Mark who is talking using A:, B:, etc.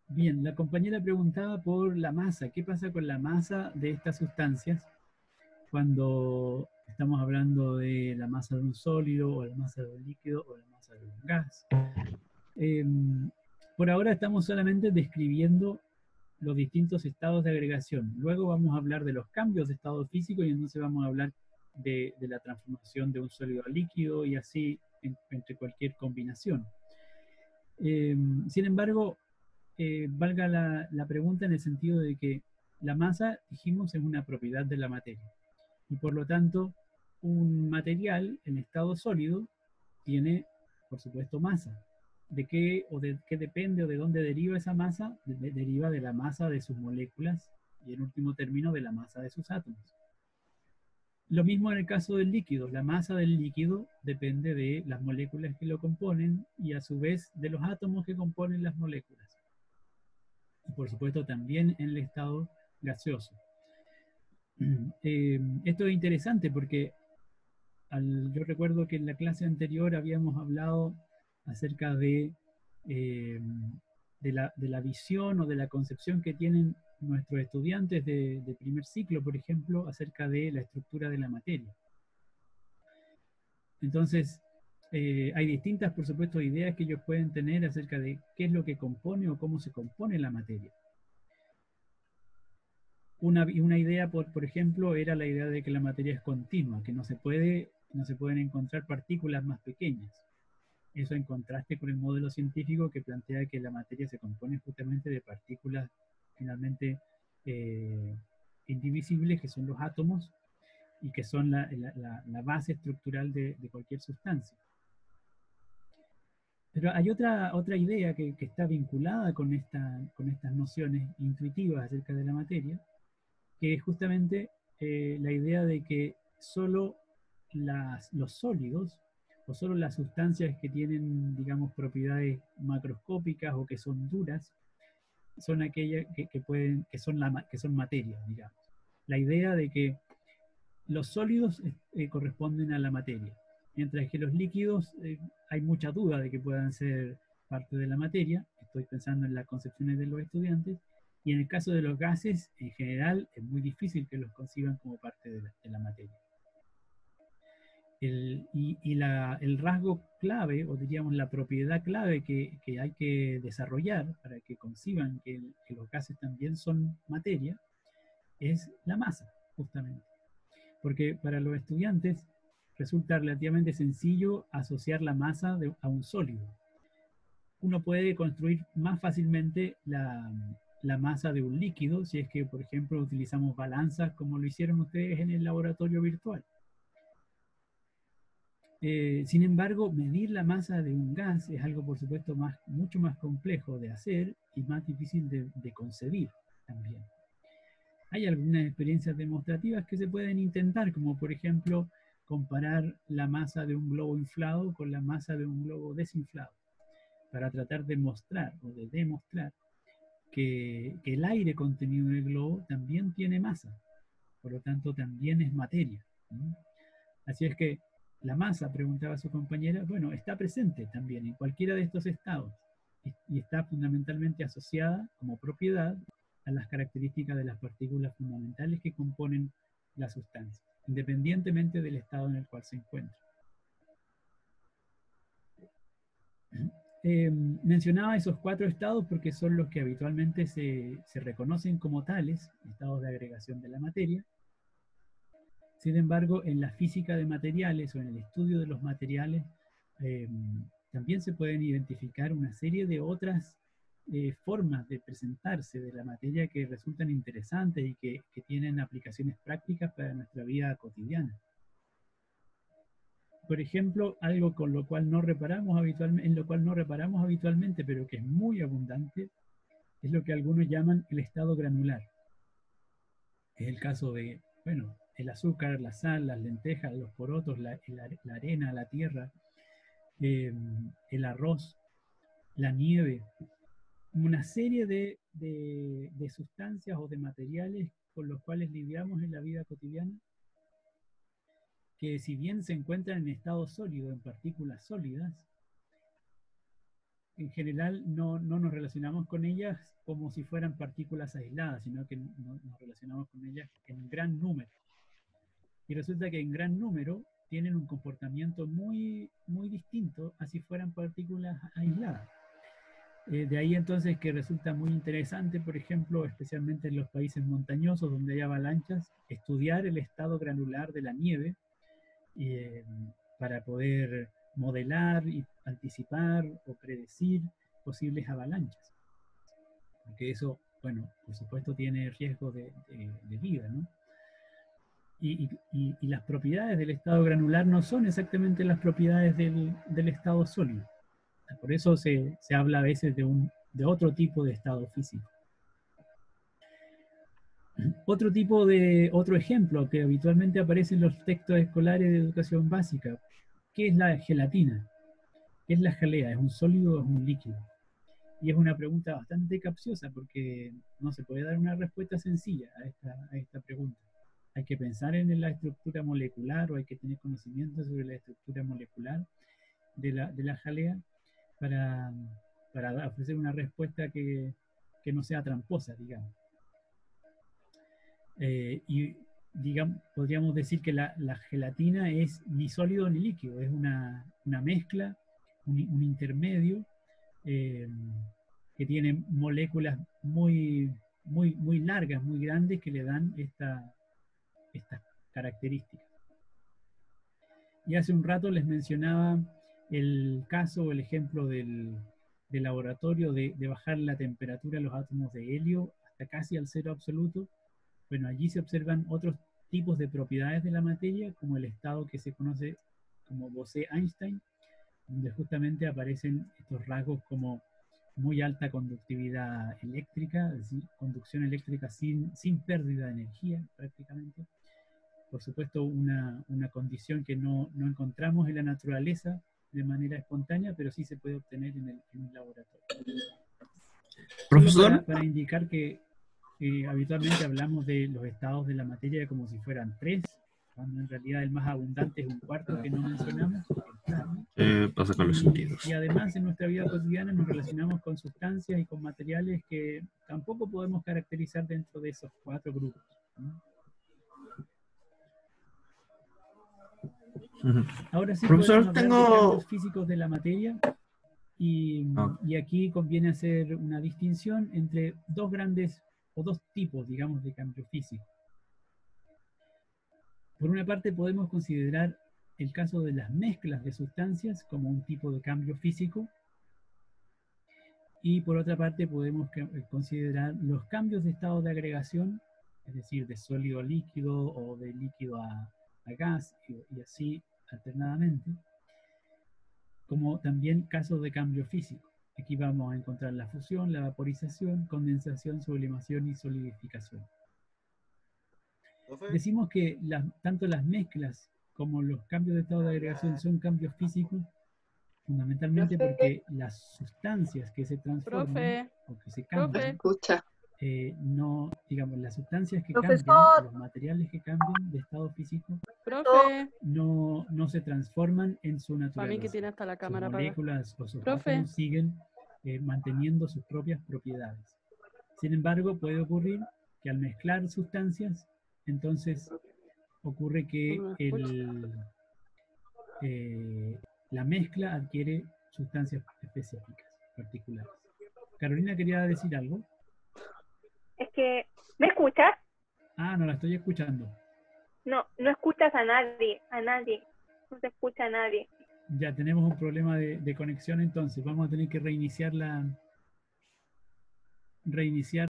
A: Bien, la compañera preguntaba por la masa. ¿Qué pasa con la masa de estas sustancias cuando estamos hablando de la masa de un sólido o la masa de un líquido o la masa de un gas? Eh, por ahora estamos solamente describiendo los distintos estados de agregación. Luego vamos a hablar de los cambios de estado físico y entonces vamos a hablar de la transformación de un sólido a líquido y así entre cualquier combinación. Eh, Sin embargo, valga la pregunta en el sentido de que la masa, dijimos, es una propiedad de la materia. Y por lo tanto, un material en estado sólido tiene, por supuesto, masa. ¿De qué o de qué depende o de dónde deriva esa masa? Deriva de la masa de sus moléculas y en último término de la masa de sus átomos. Lo mismo en el caso del líquido. La masa del líquido depende de las moléculas que lo componen y a su vez de los átomos que componen las moléculas. Y por supuesto también en el estado gaseoso. Esto es interesante porque yo recuerdo que en la clase anterior habíamos hablado acerca eh, de la visión o de la concepción que tienen nuestros estudiantes de primer ciclo, por ejemplo, acerca de la estructura de la materia. Entonces, hay distintas, por supuesto, ideas que ellos pueden tener acerca de qué es lo que compone o cómo se compone la materia. Una idea, por ejemplo, era la idea de que la materia es continua, que no se pueden encontrar partículas más pequeñas. Eso en contraste con el modelo científico que plantea que la materia se compone justamente de partículas finalmente eh, indivisibles, que son los átomos y que son la base estructural de cualquier sustancia. Pero hay otra idea que está vinculada con estas nociones intuitivas acerca de la materia, que es justamente la idea de que solo los sólidos o solo las sustancias que tienen, digamos, propiedades macroscópicas o que son duras, son aquellas que son materia, digamos. La idea de que los sólidos corresponden a la materia, mientras que los líquidos hay mucha duda de que puedan ser parte de la materia. Estoy pensando en las concepciones de los estudiantes. Y en el caso de los gases, en general, es muy difícil que los conciban como parte de la materia. El rasgo clave, o diríamos la propiedad clave que hay que desarrollar para que conciban que los gases también son materia, es la masa, justamente. Porque para los estudiantes resulta relativamente sencillo asociar la masa a un sólido. Uno puede construir más fácilmente la masa de un líquido si es que, por ejemplo, utilizamos balanzas como lo hicieron ustedes en el laboratorio virtual. Sin embargo, medir la masa de un gas es algo, por supuesto, mucho más complejo de hacer y más difícil de concebir también. Hay algunas experiencias demostrativas que se pueden intentar, como por ejemplo comparar la masa de un globo inflado con la masa de un globo desinflado, para tratar de mostrar o de demostrar que el aire contenido en el globo también tiene masa, por lo tanto también es materia. ¿Mm? Así es que la masa, preguntaba su compañera, bueno, está presente también en cualquiera de estos estados y está fundamentalmente asociada como propiedad a las características de las partículas fundamentales que componen la sustancia, independientemente del estado en el cual se encuentra. Mencionaba esos cuatro estados porque son los que habitualmente se reconocen como tales, estados de agregación de la materia. Sin embargo, en la física de materiales o en el estudio de los materiales, eh, también se pueden identificar una serie de otras formas de presentarse de la materia que resultan interesantes y que tienen aplicaciones prácticas para nuestra vida cotidiana. Por ejemplo, algo con lo cual no reparamos habitualmente, en lo cual no reparamos habitualmente, pero que es muy abundante, es lo que algunos llaman el estado granular. Es el caso de, bueno, el azúcar, la sal, las lentejas, los porotos, la arena, la tierra, el arroz, la nieve, una serie de sustancias o de materiales con los cuales lidiamos en la vida cotidiana, que si bien se encuentran en estado sólido, en partículas sólidas, en general no nos relacionamos con ellas como si fueran partículas aisladas, sino que nos relacionamos con ellas en gran número. Y resulta que en gran número tienen un comportamiento muy, muy distinto a si fueran partículas aisladas. De ahí entonces que resulta muy interesante, por ejemplo, especialmente en los países montañosos donde hay avalanchas, estudiar el estado granular de la nieve para poder modelar y anticipar o predecir posibles avalanchas. Porque eso, bueno, por supuesto tiene riesgo de vida, ¿no? Y las propiedades del estado granular no son exactamente las propiedades del estado sólido. Por eso se habla a veces de otro tipo de estado físico. Otro ejemplo que habitualmente aparece en los textos escolares de educación básica, ¿qué es la gelatina? ¿Qué es la jalea? ¿Es un sólido o es un líquido? Y es una pregunta bastante capciosa porque no se puede dar una respuesta sencilla a esta pregunta. Hay que pensar en la estructura molecular o hay que tener conocimiento sobre la estructura molecular de la jalea para ofrecer una respuesta que no sea tramposa, digamos. Y digamos, podríamos decir que la gelatina es ni sólido ni líquido, es una mezcla, un intermedio que tiene moléculas muy, muy, muy largas, muy grandes que le dan estas características. Y hace un rato les mencionaba el caso o el ejemplo del laboratorio de bajar la temperatura de los átomos de helio hasta casi al cero absoluto. Bueno, allí se observan otros tipos de propiedades de la materia, como el estado que se conoce como Bose-Einstein, donde justamente aparecen estos rasgos como muy alta conductividad eléctrica, es decir, conducción eléctrica sin pérdida de energía prácticamente. Por supuesto, una condición que no encontramos en la naturaleza de manera espontánea, pero sí se puede obtener en un laboratorio.
B: Profesor.
A: Para indicar que habitualmente hablamos de los estados de la materia como si fueran 3, cuando en realidad el más abundante es un cuarto que no mencionamos, el plasma.
B: Pasa con los sentidos.
A: Y además en nuestra vida cotidiana nos relacionamos con sustancias y con materiales que tampoco podemos caracterizar dentro de esos 4 grupos, ¿no? Ahora sí,
B: profesor,
A: podemos hablar de cambios físicos de la materia y aquí conviene hacer una distinción entre dos grandes o dos tipos, digamos, de cambio físico. Por una parte podemos considerar el caso de las mezclas de sustancias como un tipo de cambio físico y por otra parte podemos considerar los cambios de estado de agregación, es decir, de sólido a líquido o de líquido a gas y así alternadamente, como también casos de cambio físico. Aquí vamos a encontrar la fusión, la vaporización, condensación, sublimación y solidificación. Decimos que tanto las mezclas como los cambios de estado de agregación son cambios físicos, fundamentalmente porque las sustancias que se transforman o que se cambian, no, digamos, las sustancias que cambian, los materiales que cambian de estado físico, no se transforman en su naturaleza.
C: Para mí que tiene hasta la cámara
A: sus moléculas o sus átomos siguen manteniendo sus propias propiedades. Sin embargo, puede ocurrir que al mezclar sustancias, entonces ocurre que la mezcla adquiere sustancias específicas, particulares. Carolina quería decir algo.
D: Es que, ¿me escuchas?
A: Ah, no la estoy escuchando.
D: No escuchas a nadie, no se escucha a nadie.
A: Ya tenemos un problema de conexión, entonces vamos a tener que reiniciar